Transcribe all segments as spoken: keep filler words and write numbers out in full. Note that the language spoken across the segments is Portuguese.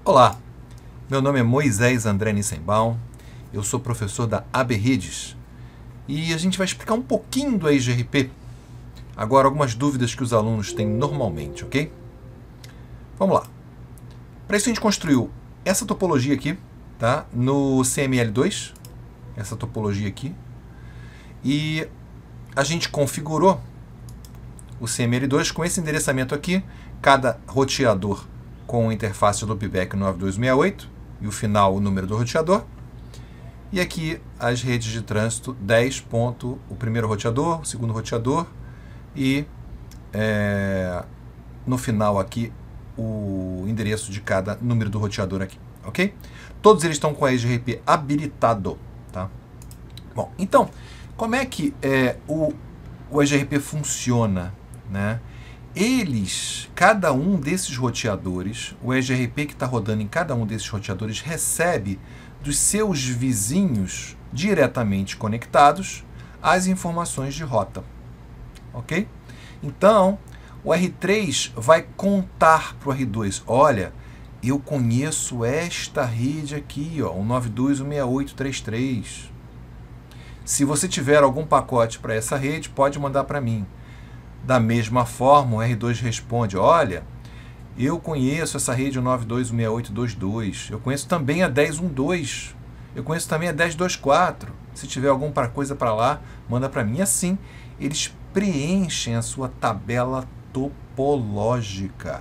Olá, meu nome é Moisés André Nissenbaum, eu sou professor da A B Redes e a gente vai explicar um pouquinho do E G R P. Agora, algumas dúvidas que os alunos têm normalmente, ok? Vamos lá. Para isso a gente construiu essa topologia aqui, tá? No C M L dois, essa topologia aqui, e a gente configurou o C M L dois com esse endereçamento aqui, cada roteador com interface loopback nove dois seis oito e o final o número do roteador. E aqui as redes de trânsito dez. Ponto, o primeiro roteador, o segundo roteador e é, no final aqui o endereço de cada número do roteador aqui, ok? Todos eles estão com a E G R P habilitado, tá? Bom, então, como é que é, o, o E G R P funciona, né? Eles, cada um desses roteadores, o E G R P que está rodando em cada um desses roteadores recebe dos seus vizinhos diretamente conectados as informações de rota, ok? Então, o R três vai contar para o R dois, olha, eu conheço esta rede aqui, ó, o nove dois um seis oito três três. Se você tiver algum pacote para essa rede, pode mandar para mim. Da mesma forma, o R dois responde, olha, eu conheço essa rede nove dois um seis oito dois dois, eu conheço também a dez um dois, eu conheço também a dez vinte e quatro, se tiver alguma coisa para lá, manda para mim. Assim, eles preenchem a sua tabela topológica.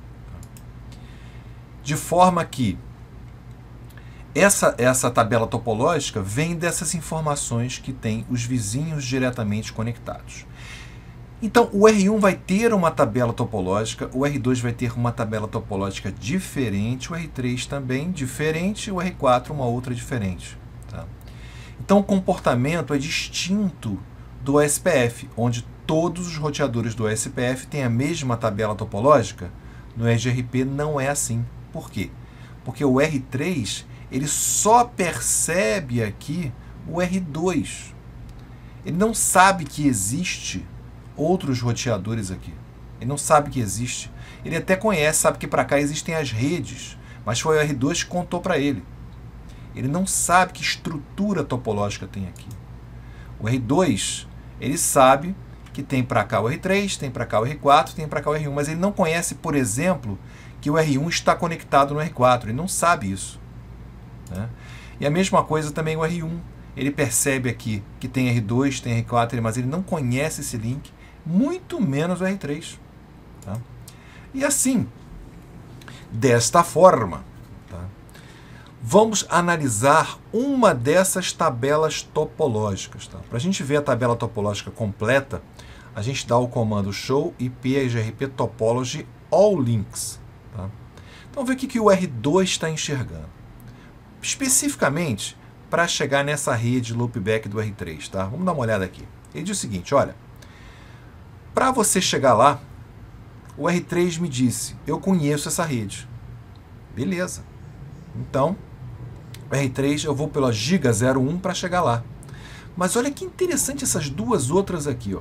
De forma que essa, essa tabela topológica vem dessas informações que tem os vizinhos diretamente conectados. Então, o R um vai ter uma tabela topológica, o R dois vai ter uma tabela topológica diferente, o R três também diferente, o R quatro uma outra diferente. Tá? Então, o comportamento é distinto do O S P F, onde todos os roteadores do O S P F têm a mesma tabela topológica. No E G R P não é assim. Por quê? Porque o R três ele só percebe aqui o R dois. Ele não sabe que existe outros roteadores aqui. Ele não sabe que existe. Ele até conhece, sabe que para cá existem as redes, mas foi o R dois que contou para ele. Ele não sabe que estrutura topológica tem aqui. O R dois, ele sabe que tem para cá o R três, tem para cá o R quatro, tem para cá o R um, mas ele não conhece, por exemplo, que o R um está conectado no R quatro. Ele não sabe isso. Né? E a mesma coisa também o R um. Ele percebe aqui que tem R dois, tem R quatro, mas ele não conhece esse link, muito menos o R três. Tá? E assim, desta forma, tá? Vamos analisar uma dessas tabelas topológicas. Tá? Para a gente ver a tabela topológica completa, a gente dá o comando show ip E G R P topology all links. Tá? Então, vamos ver o que, que o R dois está enxergando. Especificamente, para chegar nessa rede loopback do R três. Tá? Vamos dar uma olhada aqui. Ele diz o seguinte, olha, para você chegar lá, o R três me disse, eu conheço essa rede. Beleza. Então, o R três eu vou pela giga zero um para chegar lá. Mas olha que interessante essas duas outras aqui. Ó.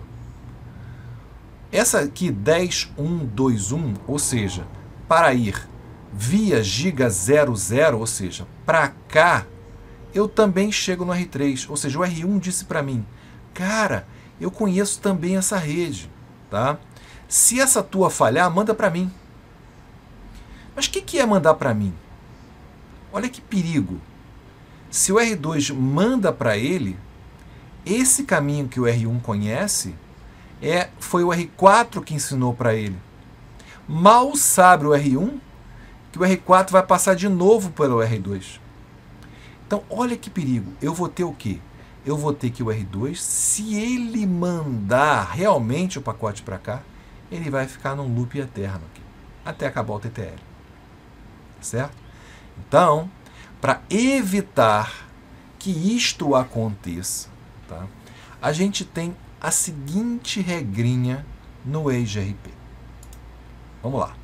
Essa aqui, dez um dois um, ou seja, para ir via giga zero zero, ou seja, para cá, eu também chego no R três. Ou seja, o R um disse para mim, cara, eu conheço também essa rede. Tá? Se essa tua falhar, manda para mim. Mas o que, que é mandar para mim? Olha que perigo. Se o R dois manda para ele, esse caminho que o R um conhece é, foi o R quatro que ensinou para ele. Mal sabe o R um que o R quatro vai passar de novo pelo R dois. Então, olha que perigo. Eu vou ter o quê? Eu vou ter que o R dois, se ele mandar realmente o pacote para cá, ele vai ficar num loop eterno aqui, até acabar o T T L. Certo? Então, para evitar que isto aconteça, tá, a gente tem a seguinte regrinha no E G R P. Vamos lá.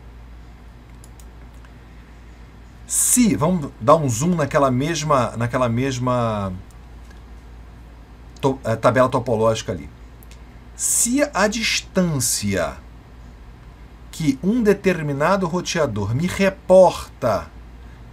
Se, vamos dar um zoom naquela mesma, naquela mesma to, tabela topológica ali. Se a distância que um determinado roteador me reporta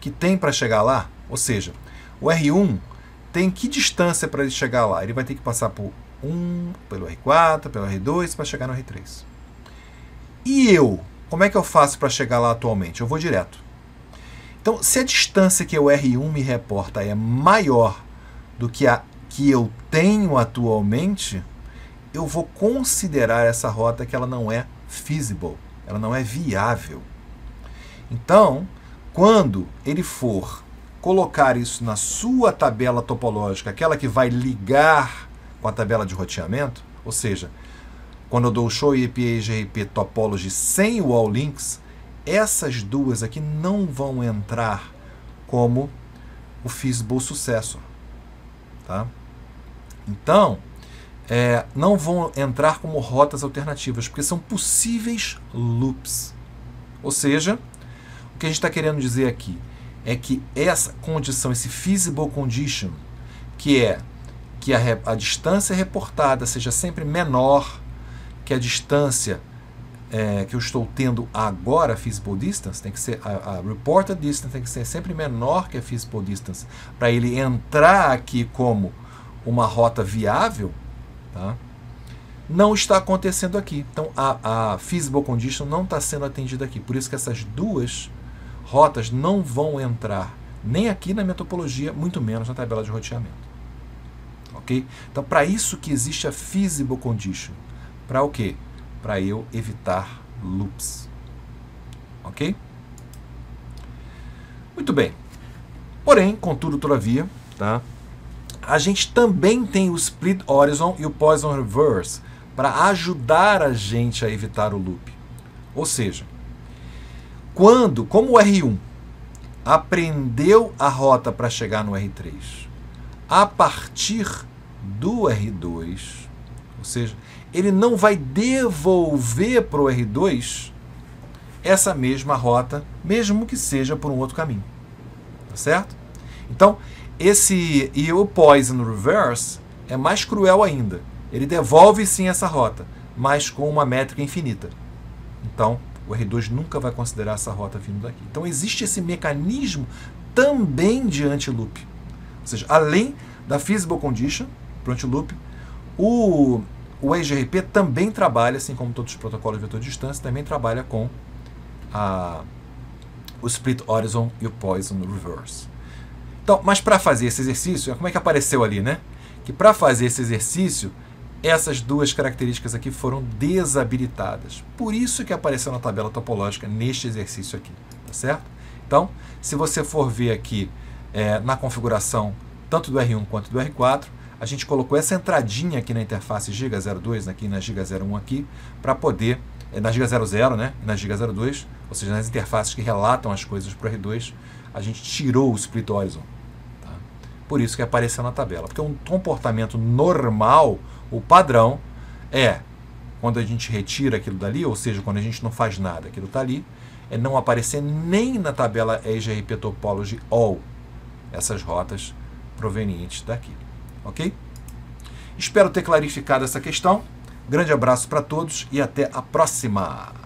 que tem para chegar lá, ou seja, o R um tem que distância para ele chegar lá? Ele vai ter que passar por um, pelo R quatro, pelo R dois, para chegar no R três. E eu? Como é que eu faço para chegar lá atualmente? Eu vou direto. Então, se a distância que o R um me reporta é maior do que a que eu tenho atualmente, eu vou considerar essa rota que ela não é feasible, ela não é viável. Então, quando ele for colocar isso na sua tabela topológica, aquela que vai ligar com a tabela de roteamento, ou seja, quando eu dou o Show I P A G R P Topology sem o All Links, essas duas aqui não vão entrar como o feasible successor. Tá? Então, é, não vão entrar como rotas alternativas, porque são possíveis loops. Ou seja, o que a gente está querendo dizer aqui é que essa condição, esse feasible condition, que é que a, a distância reportada seja sempre menor que a distância é, que eu estou tendo agora, a feasible distance, tem que ser a, a reported distance tem que ser sempre menor que a feasible distance, para ele entrar aqui como uma rota viável, tá? Não está acontecendo aqui. Então, a, a feasible condition não está sendo atendida aqui. Por isso que essas duas rotas não vão entrar nem aqui na minha topologia, muito menos na tabela de roteamento. Ok? Então, para isso que existe a feasible condition. Para o quê? Para eu evitar loops. Ok? Muito bem. Porém, contudo, todavia, tá? A gente também tem o Split Horizon e o Poisson Reverse para ajudar a gente a evitar o loop. Ou seja, quando, como o R um aprendeu a rota para chegar no R três a partir do R dois, ou seja, ele não vai devolver para o R dois essa mesma rota, mesmo que seja por um outro caminho. Tá certo? Então, esse e o Poisson Reverse é mais cruel ainda. Ele devolve sim essa rota, mas com uma métrica infinita. Então, o R dois nunca vai considerar essa rota vindo daqui. Então, existe esse mecanismo também de anti-loop. Ou seja, além da feasible condition, para o anti-loop, o, o E G R P também trabalha, assim como todos os protocolos de vetor de distância, também trabalha com a, o Split Horizon e o Poisson Reverse. Então, mas para fazer esse exercício, como é que apareceu ali, né? Que para fazer esse exercício, essas duas características aqui foram desabilitadas. Por isso que apareceu na tabela topológica neste exercício aqui, tá certo? Então, se você for ver aqui é, na configuração tanto do R um quanto do R quatro, a gente colocou essa entradinha aqui na interface giga zero dois, aqui na giga zero um aqui, para poder, é, na giga zero zero, né? E na giga zero dois, ou seja, nas interfaces que relatam as coisas para o R dois, a gente tirou o Split Horizon. Por isso que apareceu na tabela. Porque um comportamento normal, o padrão, é quando a gente retira aquilo dali, ou seja, quando a gente não faz nada, aquilo está ali, é não aparecer nem na tabela E G R P Topology All essas rotas provenientes daqui. Ok? Espero ter clarificado essa questão. Grande abraço para todos e até a próxima!